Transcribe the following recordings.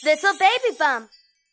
Little baby bump.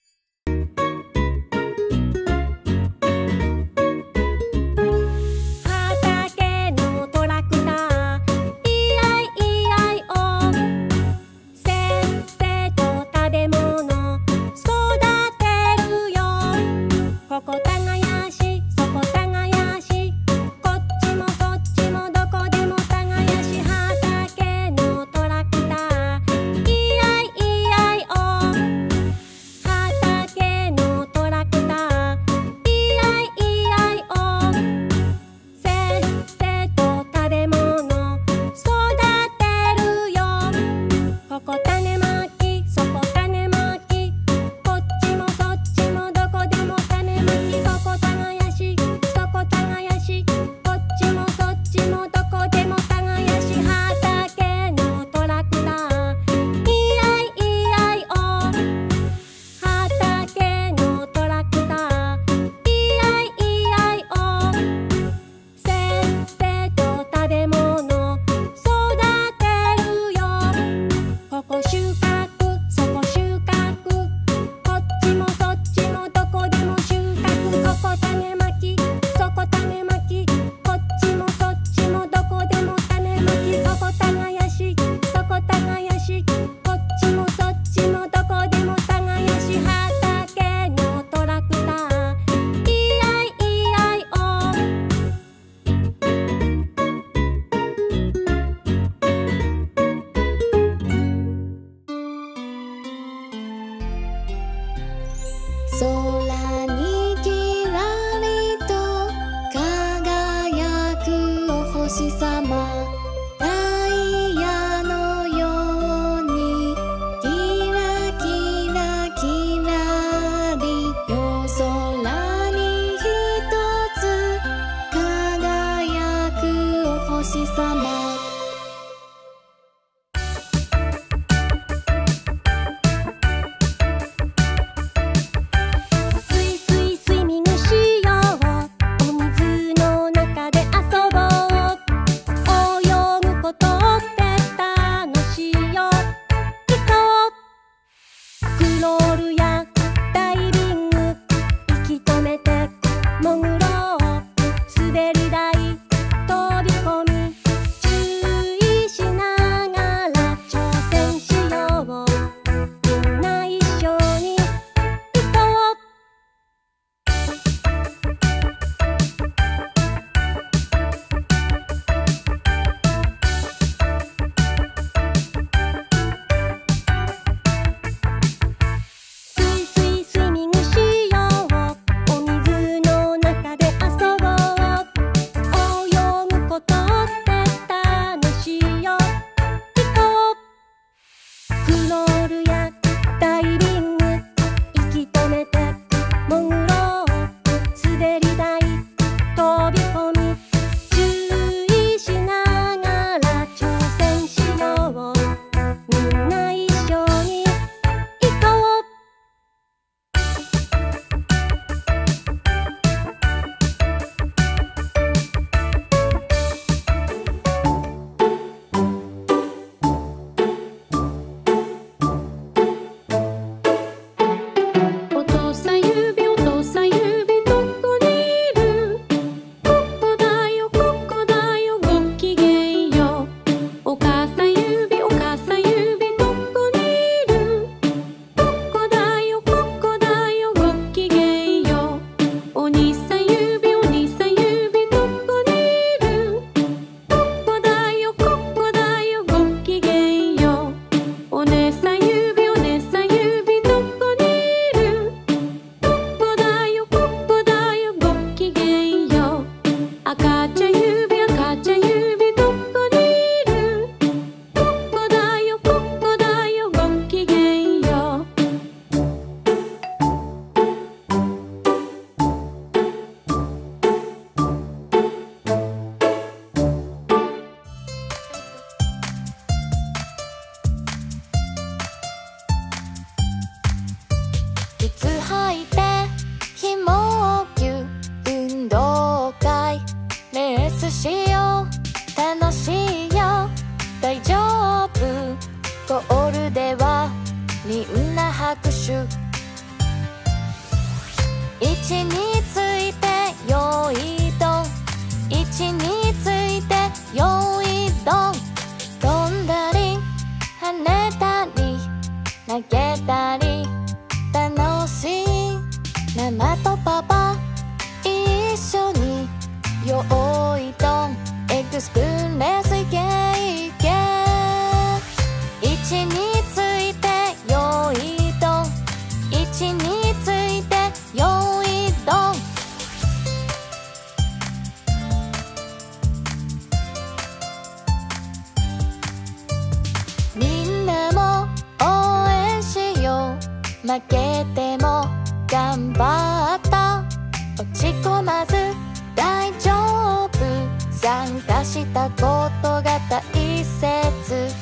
空にきらりと輝くお星さま、ダイヤのようにキラキラキラリ、夜空にひとつ輝くお星さま。 ゴールではみんな手。位置についてよいどん、位置についてよいどん。飛んだり跳ねたり投げたり楽しい。ママとパパ一緒によいどん、エクスプレスゲイゲー。位置についてよいどん、位置についてよいどん。みんなも応援しよう。負けても頑張った、落ち込まず大丈夫。参加したことが大切。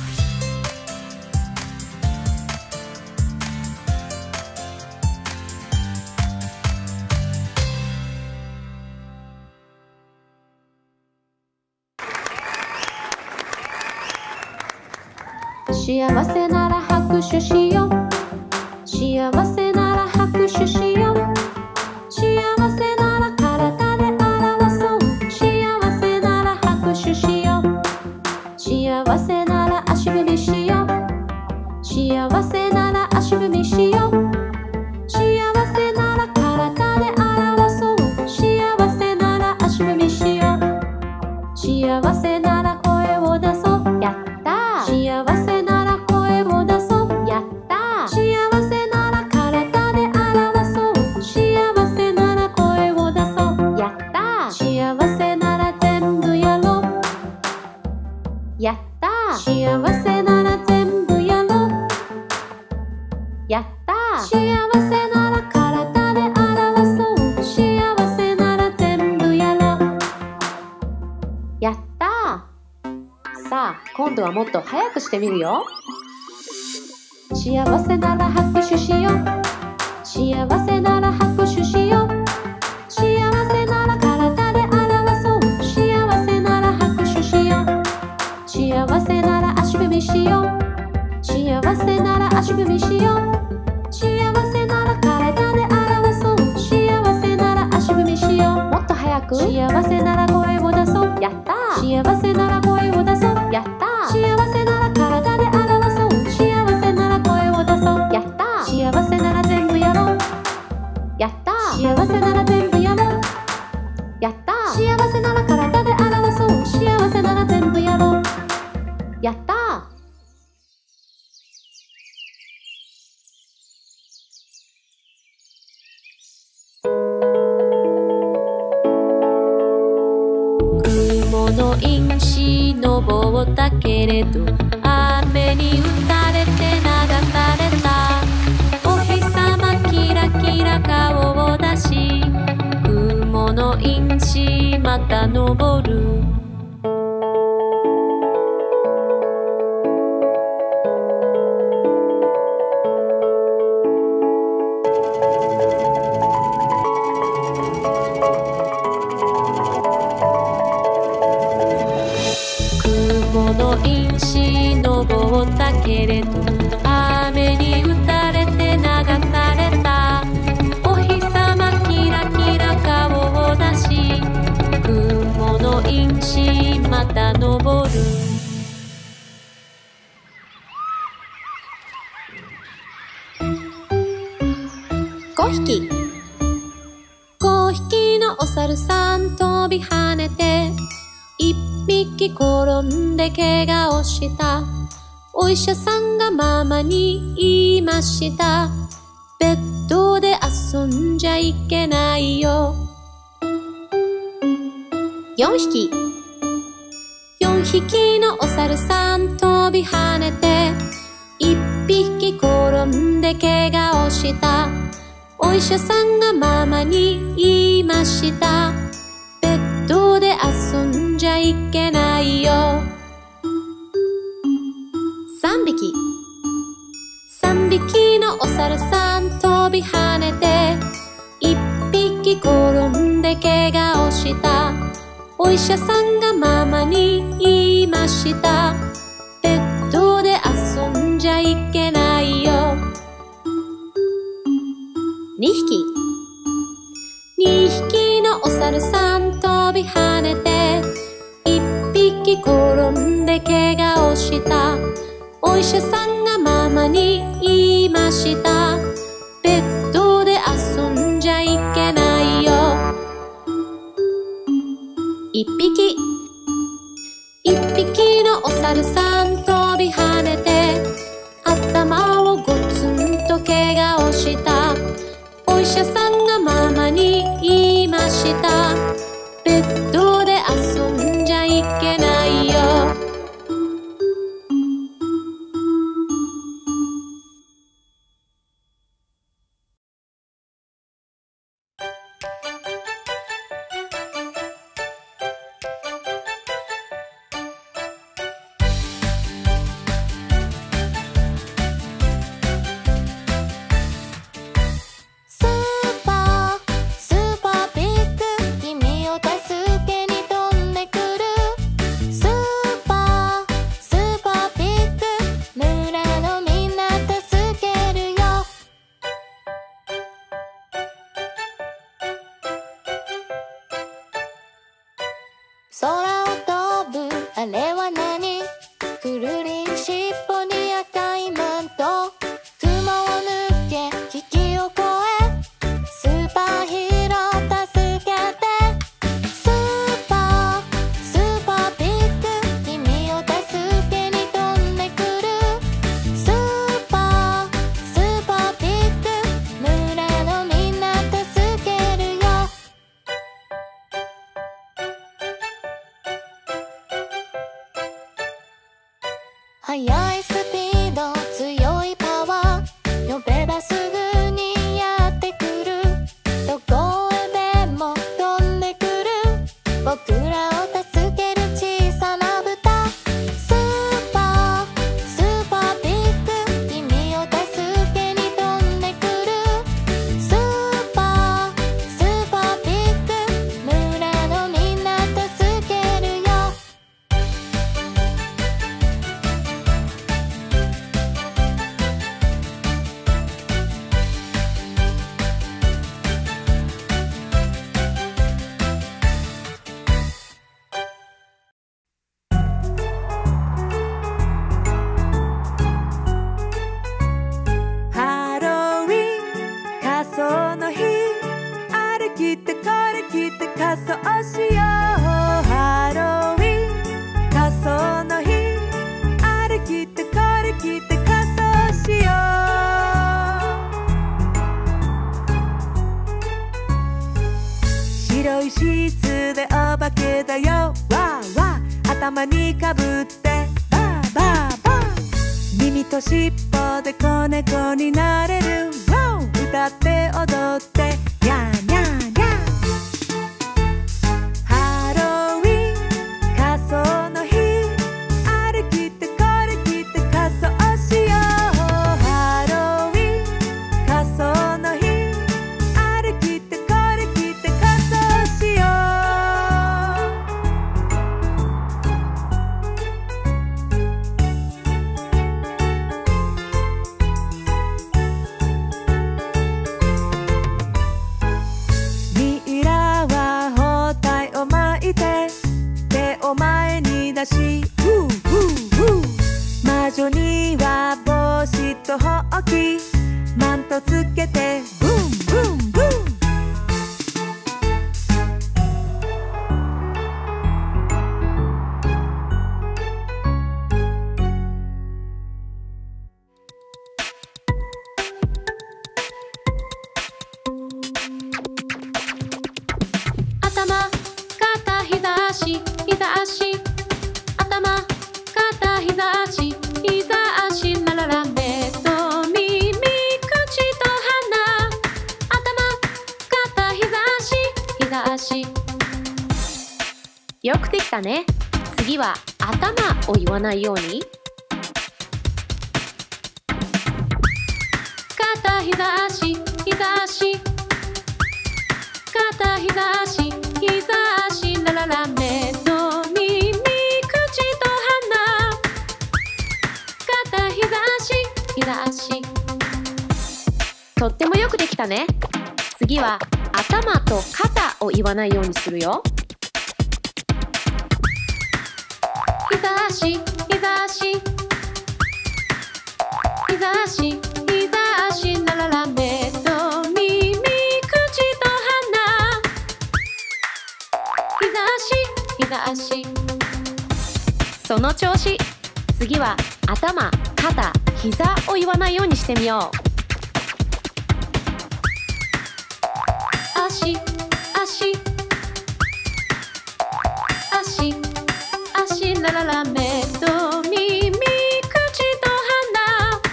幸せなら拍手しよう。幸せなら拍手しよう。幸せなら体で表そう。幸せなら拍手しよう。幸せなら足踏みしよう。幸せなら足踏みしよう。幸せなら体で表そう。幸せなら足踏みしよう。幸せなら声を出そう。やったー。幸せなら声を出そう。やったー。幸せなら体で表そう。幸せなら声を出そう。やったー。幸せなら全部やろう。やったー。幸せなら全部やろう。やったー。幸せなら体で表そう。幸せなら全部やろう。やったー。さあ、今度はもっと早くしてみるよ。幸せなら拍手しよう。幸せなら拍手しよう。幸せなら体で表そう。幸せなら拍手しよう。幸せなら足踏みしよう。幸せなら足踏みしよう。幸せなら体で表そう。幸せなら足踏みしよう。もっと早く。幸せなら声を出そう。やったー。幸せなら声を出そう。やったー。幸せなら体で表そう。幸せなら声を出そう。やったー。幸せなら全部やろう。やったー。幸せなら全部やろう。やったー。幸せなら体で表そう。幸せなら全部やろう。やったー。雲の因子登ったけれど雨に打たれて流された。お日様キラキラ顔を出し雲の因子また登る。雲の因子登ったけれど雨に打たれて流された。お日様キラキラ顔を出し雲の因子また登る。5匹のお猿さん飛び跳ねて1匹転んで怪我をした。お医者さんがママに言いました。ベッドで遊んじゃいけないよ。4匹のお猿さん飛び跳ねて1匹転んで怪我をした。お医者さんがママに言いました。ベッドで遊んじゃいけないよ。3匹のお猿さん飛び跳ねて1匹転んで怪我をした。お医者さんがママに言いました。ベッドで遊んじゃいけないよ。 2匹。2匹のお猿さん飛び跳ねて、1匹転んで怪我をした。お医者さんがママに言いました。ベッドで遊んじゃいけないよ。1匹のお猿さん飛び跳ねて、頭をゴツンと怪我をした。お医者さんがママに言いました。ベッドで遊んじゃいけないよ。 空を飛ぶあれは何？くるりんしっぽに赤いマント、雲を抜け危機を越え、スーパーヒーロー助けて。スーパービッグ、君を助けに飛んでくる。スーパービッグ、村のみんな助けるよ。速いスピード強いパワー、呼べばすぐにやってくる。どこへでも飛んでくる、僕らを助ける小さな豚。スーパービッグ、君を助けに飛んでくる。スーパービッグ、村のみんな助けるよ。 ハロウィン仮装の日、あれ着てこれ着て仮装しよう。ハロウィン仮装の日、あれ着てこれ着て仮装しよう。白いシーツでお化けだよ、わーわー、頭にかぶってバーバーバー、耳と尻尾で子猫になれる、歌って踊ってニャーニャーニャー。ハロウィン仮装の日、あれ着てこれ着て仮装しよう。ハロウィン仮装の日、あれ着てこれ着て仮装しよう。ミイラは包帯を巻いて手を前に出し、魔女には帽子とほうき、マントつけてブンブンブン。 頭、肩、膝、足、膝、足。頭、肩、膝、足、膝、足。ラララ、目と耳、口と鼻。頭、肩、膝、足、膝、足。よくできたね。次は頭を言わないように。肩、膝、足、膝、足。肩、膝、足、膝、足。ラララ、目と耳、口と鼻。肩、膝、足、膝、足。とってもよくできたね。 次は頭と肩を言わないようにするよ。膝足、膝足、膝足、膝足、ラララ、目と耳、口と鼻。膝足、膝足。その調子。次は頭、肩、膝を言わないようにしてみよう。足、足、足、足、ラララ、目と耳、口と鼻。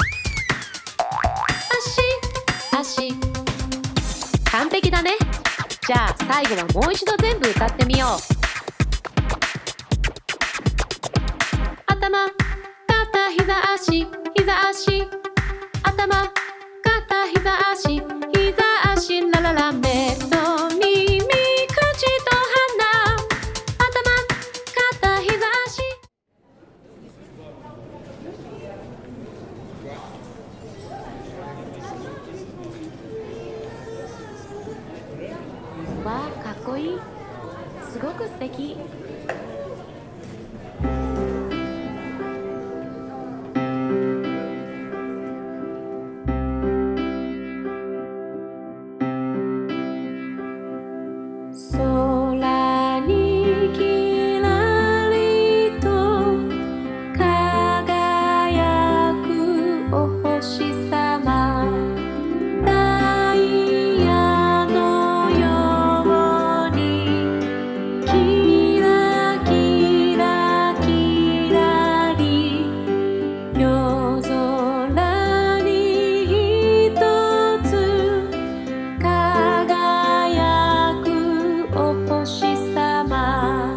足、足。完璧だね。じゃあ最後はもう一度全部歌ってみよう。頭、肩、膝足、膝足。頭、肩、膝足、膝足、ラララ、目と耳、口と鼻。頭、肩、膝足。わあ、かっこいい。すごく素敵。空にきらりと輝くお星様、ダイヤのようにキラキラキラリ、夜空に一つ輝くお星様。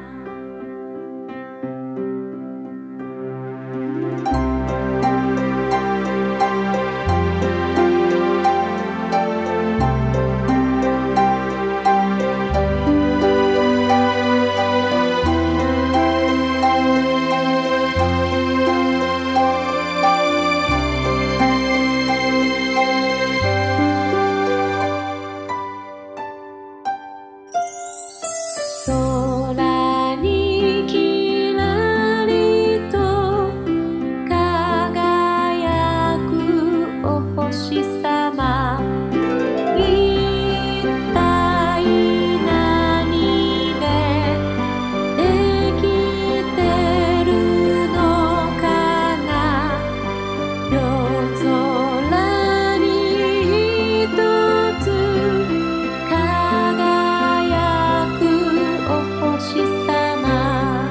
空にきらりと輝くお星様、一体何でできてるのかな。夜空に一つ輝くお星様。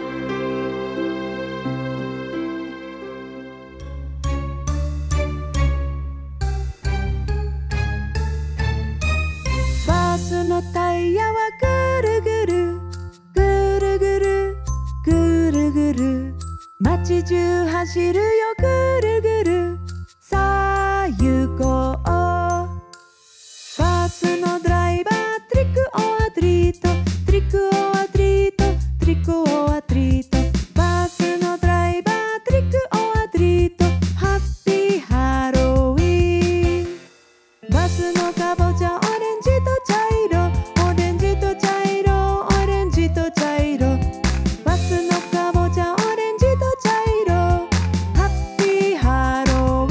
バスのタイヤはぐるぐるぐるぐるぐるぐる、街中走るよぐるぐる、さあ行こう。バスのドライバートリックオアトリート、トリックオアトリート、トリックオアトリート。バスのドライバートリックオアトリート、ハッピーハロウィーン。バスのかぼちゃオレンジと茶色、オレンジと茶色、オレンジと茶色。バスのかぼちゃオレンジと茶色、ハッピーハロ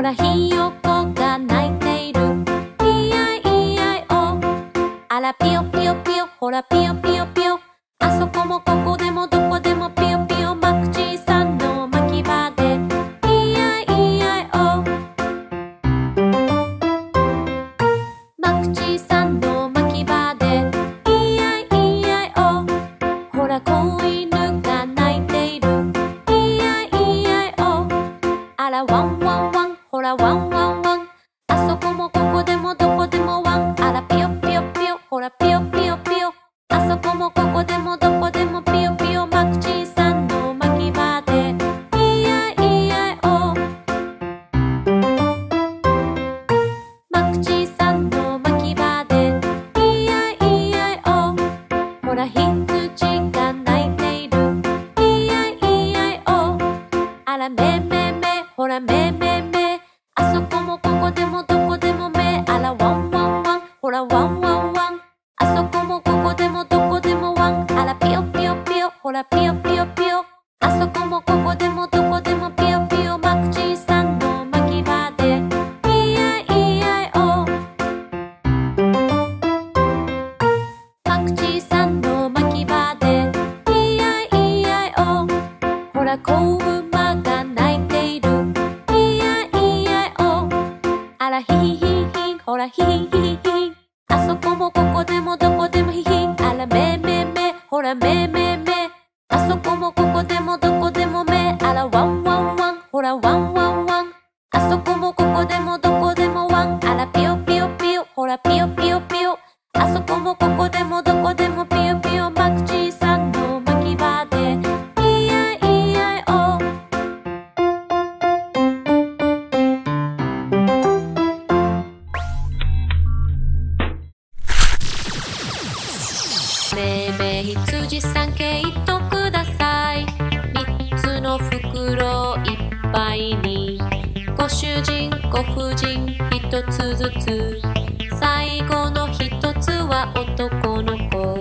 らひよこが泣いている。いやいやお。あらピヨピヨピヨ、ほらピヨピヨピヨ。あそこもここでもどこでもピヨピヨ。マクチーさんの巻き場で。いやいやお。マクチーさんの巻き場で。いやいやお。ほら子犬が泣いている。いやいやお。あらワンワンワン、ほらワンワンワン。あそこもここでもどこでもワン。あらピヨピヨピヨ、ほらピヨピヨピヨ。あそこもここでもどこでもピヨピヨ。マクチーさんの巻き場で。いやいやお。マクチーさんの巻き場で。いやいやお。ほら羊が泣いている。いやいやお。あらめめめ、ほらめめめ。あそこもここでもどこでもめ。あらワンワンワン、ほらワンワンワン。あそこもここでもどこでもワン。あらピヨピヨピヨ、ほらピヨピヨピヨ。あそこもここでもどこでもピヨピヨ。マクチーさんの巻き場で。いやいやお。マクチーさんの巻き場で。いやいやお。ほら子馬が泣いている。いやいやお。あらヒヒヒヒ、ほらヒヒヒヒ。あそこもここでもどこでもヒヒ。あらめめめ、ほらめめめ。あそこもここでもどこでもめ。あらワンワンワン、ほらワンワンワン。あそこもここでもどこでもワン。あらピヨピヨピヨ、ほらピヨピヨピヨ。あそこもここでもどこでもピヨピヨ。マクチーさんの巻き場で。いやいやお。めめ羊さんけいとください。3つの袋いっぱいに。ご主人ご婦人1つずつ。最後の1つは男の子。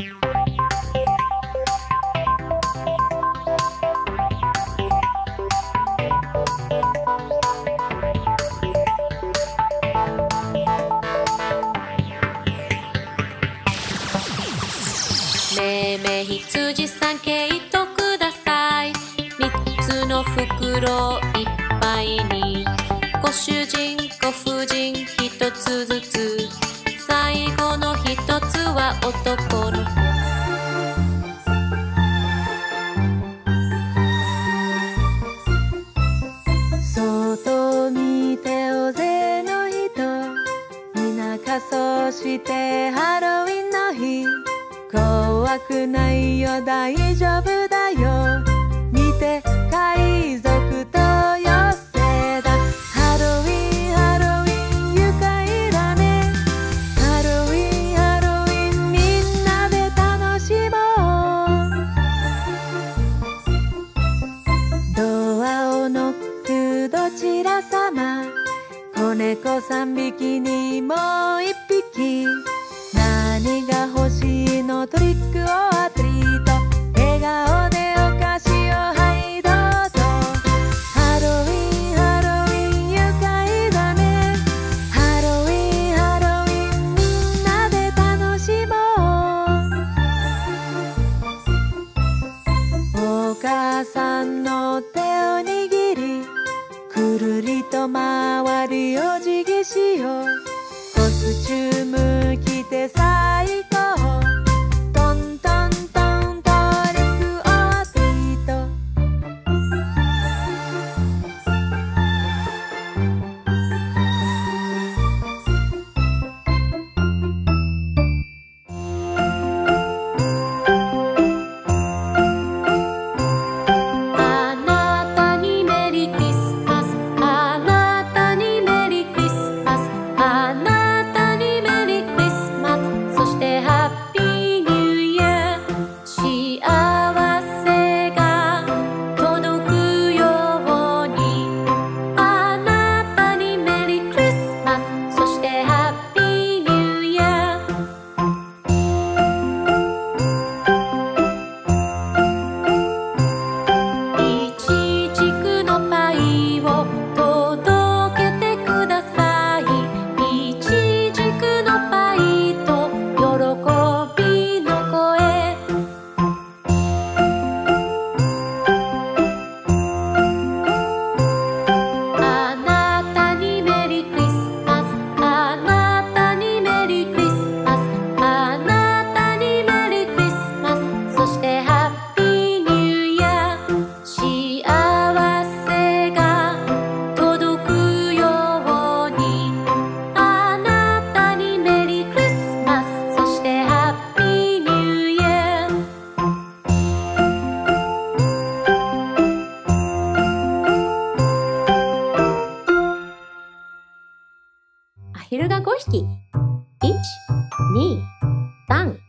めめ羊さんけいとください。3つの袋いっぱいに。ご主人ご婦人1つずつ。最後の1つは男の子。 外見て大勢の人。皆仮装してハロウィンの日。怖くないよ大丈夫だよ。見て海賊と妖精だ。ハロウィンハロウィン愉快だね。ハロウィンハロウィンみんなで楽しもう。ドアをノックどちら様。子猫3匹にもう1匹。何が欲しいのトリックオアトリート。笑顔でお菓子をはいどうぞ。ハロウィンハロウィン愉快だね。ハロウィンハロウィンみんなで楽しもう。お母さんの手を握り。くるりと周りをじぎしよう。コスチューム着て最高。トントントントリックオアトリート。 あなたにメリークリスマス。あなたヒルが5匹。1、2、3、